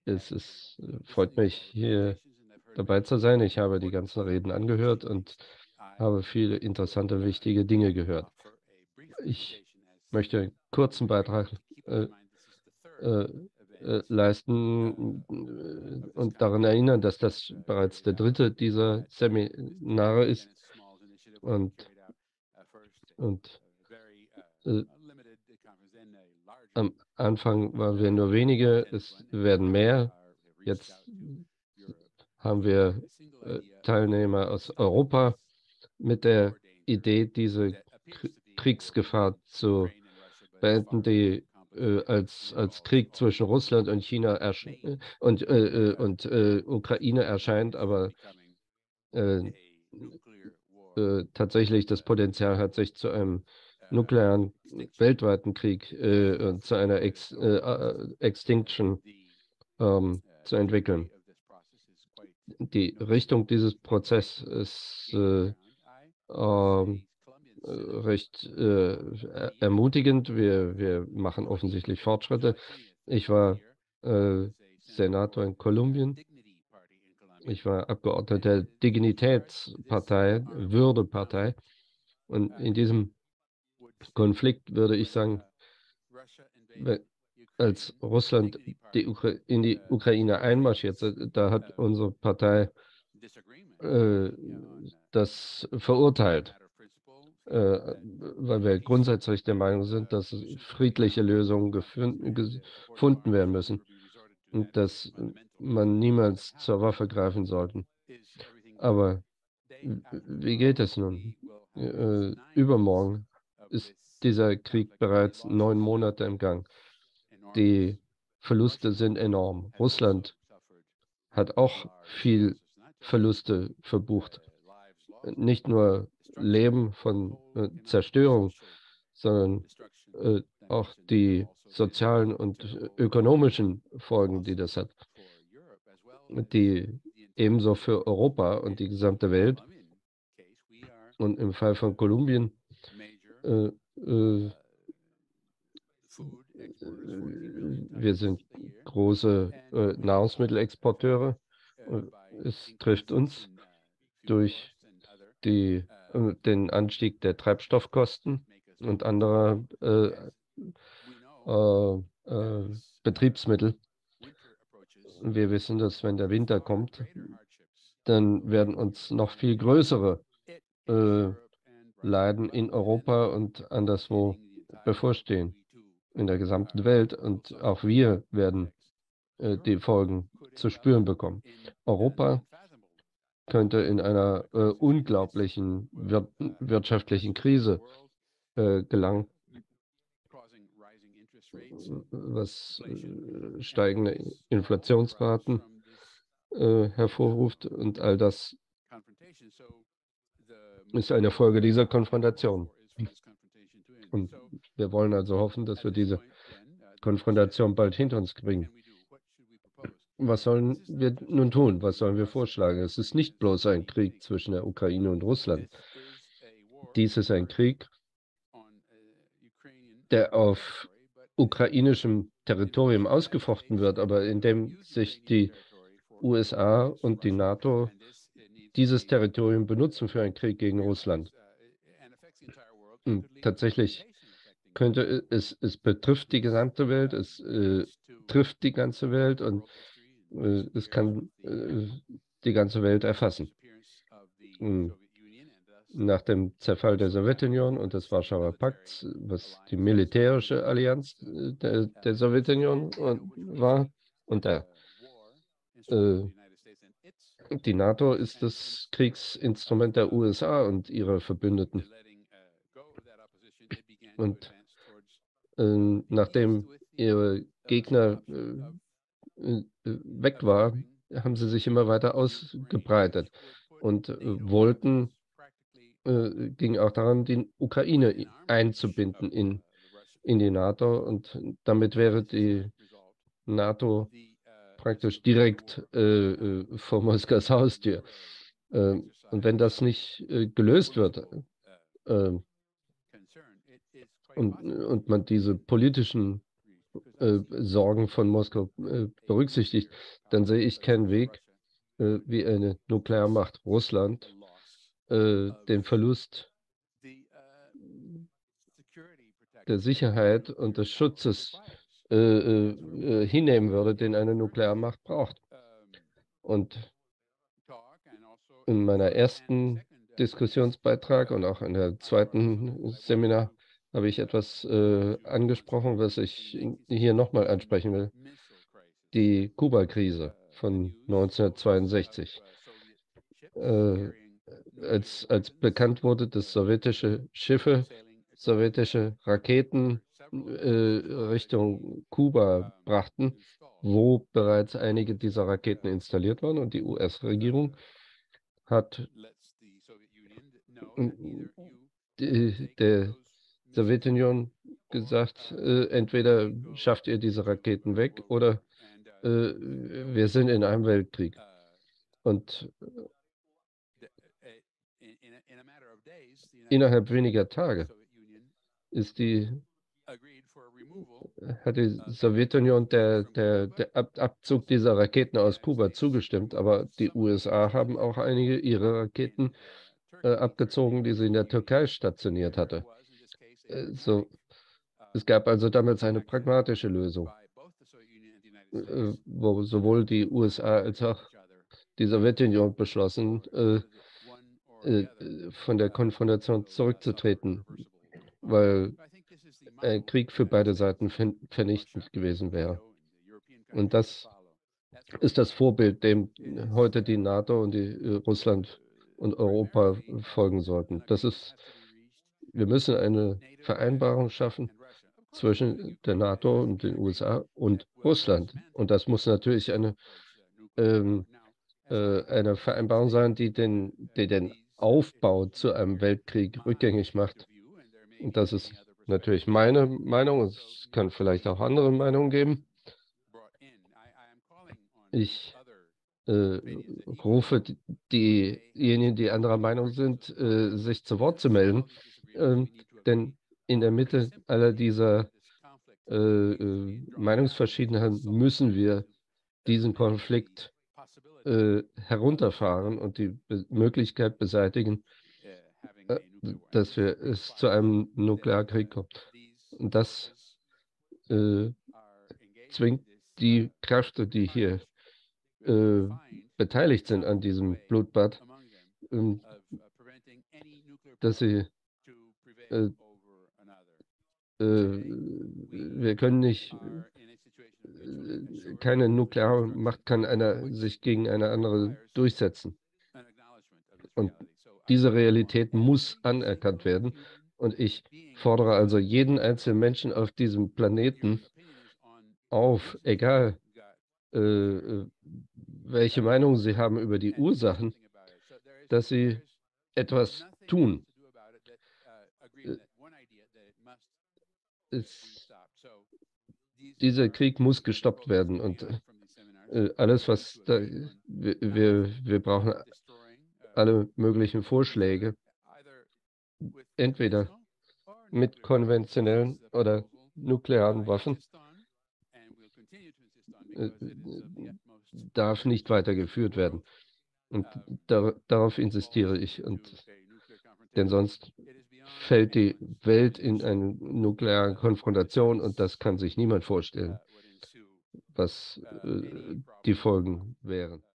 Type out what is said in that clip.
freut mich, hier dabei zu sein. Ich habe die ganzen Reden angehört und habe viele interessante, wichtige Dinge gehört. Ich möchte einen kurzen Beitrag äh, äh, leisten und daran erinnern, dass das bereits der dritte dieser Seminare ist und, und äh, am Anfang waren wir nur wenige, es werden mehr. Jetzt haben wir Teilnehmer aus Europa mit der Idee, diese Kriegsgefahr zu beenden, die als Krieg zwischen Russland und China und Ukraine erscheint, aber äh, tatsächlich das Potenzial hat, sich zu einem nuklearen weltweiten Krieg und zu einer Extinction zu entwickeln. Die Richtung dieses Prozesses ist recht ermutigend. Wir machen offensichtlich Fortschritte. Ich war Senator in Kolumbien. Ich war Abgeordneter der Dignitätspartei, Würdepartei. Und in diesem Konflikt würde ich sagen, we- als Russland in die Ukraine einmarschierte, da hat unsere Partei äh, das verurteilt, weil wir grundsätzlich der Meinung sind, dass friedliche Lösungen gefunden werden müssen und dass man niemals zur Waffe greifen sollte. Aber wie geht es nun? Übermorgen ist dieser Krieg bereits 9 Monate im Gang. Die Verluste sind enorm. Russland hat auch viel Verluste verbucht. Nicht nur Leben von Zerstörung, sondern auch die sozialen und ökonomischen Folgen, die das hat, die ebenso für Europa und die gesamte Welt. Und im Fall von Kolumbien äh, äh, wir sind große Nahrungsmittelexporteure. Es trifft uns durch den Anstieg der Treibstoffkosten und anderer Betriebsmittel. Wir wissen, dass wenn der Winter kommt, dann werden uns noch viel größere äh, Leiden in Europa und anderswo bevorstehen, in der gesamten Welt. Und auch wir werden die Folgen zu spüren bekommen. Europa könnte in einer unglaublichen wirtschaftlichen Krise gelangen, was steigende Inflationsraten hervorruft. Und all das ist eine Folge dieser Konfrontation. Und wir wollen also hoffen, dass wir diese Konfrontation bald hinter uns bringen. Was sollen wir nun tun? Was sollen wir vorschlagen? Es ist nicht bloß ein Krieg zwischen der Ukraine und Russland. Dies ist ein Krieg, der auf ukrainischem Territorium ausgefochten wird, aber in dem sich die USA und die NATO dieses Territorium benutzen für einen Krieg gegen Russland. Und tatsächlich es betrifft die gesamte Welt, es trifft die ganze Welt und es kann die ganze Welt erfassen. Und nach dem Zerfall der Sowjetunion und des Warschauer Pakts, was die militärische Allianz der Sowjetunion war, und äh, die NATO ist das Kriegsinstrument der USA und ihrer Verbündeten. Und nachdem ihre Gegner weg war, haben sie sich immer weiter ausgebreitet und ging auch daran, die Ukraine einzubinden in die NATO und damit wäre die NATO praktisch direkt vor Moskaus Haustür. Und wenn das nicht gelöst wird äh, und man diese politischen Sorgen von Moskau berücksichtigt, dann sehe ich keinen Weg, wie eine Nuklearmacht Russland den Verlust der Sicherheit und des Schutzes hinnehmen würde, den eine Nuklearmacht braucht. Und in meiner ersten Diskussionsbeitrag und auch in der zweiten Seminar habe ich etwas angesprochen, was ich hier nochmal ansprechen will. Die Kuba-Krise von 1962. Äh, als bekannt wurde, dass sowjetische Schiffe, sowjetische Raketen Richtung Kuba brachten, wo bereits einige dieser Raketen installiert waren, und die US-Regierung hat der Sowjetunion gesagt, entweder schafft ihr diese Raketen weg oder wir sind in einem Weltkrieg. Und innerhalb weniger Tage hat die Sowjetunion der Abzug dieser Raketen aus Kuba zugestimmt, aber die USA haben auch einige ihrer Raketen abgezogen, die sie in der Türkei stationiert hatte. So, es gab also damals eine pragmatische Lösung, wo sowohl die USA als auch die Sowjetunion beschlossen, von der Konfrontation zurückzutreten, weil ein Krieg für beide Seiten vernichtend gewesen wäre. Und das ist das Vorbild, dem heute die NATO und die Russland und Europa folgen sollten. Wir müssen eine Vereinbarung schaffen zwischen der NATO und den USA und Russland. Und das muss natürlich ähm, eine Vereinbarung sein, die den Aufbau zu einem Weltkrieg rückgängig macht. Und das ist natürlich meine Meinung. Es kann vielleicht auch andere Meinungen geben. Ich äh, rufe diejenigen, die anderer Meinung sind, sich zu Wort zu melden. Denn in der Mitte aller dieser Meinungsverschiedenheiten müssen wir diesen Konflikt herunterfahren und die Möglichkeit beseitigen, dass wir es zu einem Nuklearkrieg kommt. Und das äh, zwingt die Kräfte, die hier äh, beteiligt sind an diesem Blutbad, ähm, dass sie äh, wir können nicht keine Nuklearmacht kann sich gegen eine andere durchsetzen. Und diese Realität muss anerkannt werden. Und ich fordere also jeden einzelnen Menschen auf diesem Planeten auf, egal welche Meinung sie haben über die Ursachen, dass sie etwas tun. Es, Dieser Krieg muss gestoppt werden, und alles, was da, wir brauchen alle möglichen Vorschläge, entweder mit konventionellen oder nuklearen Waffen, äh, darf nicht weitergeführt werden. Und darauf insistiere ich. Denn sonst fällt die Welt in eine nukleare Konfrontation, und das kann sich niemand vorstellen, was die Folgen wären.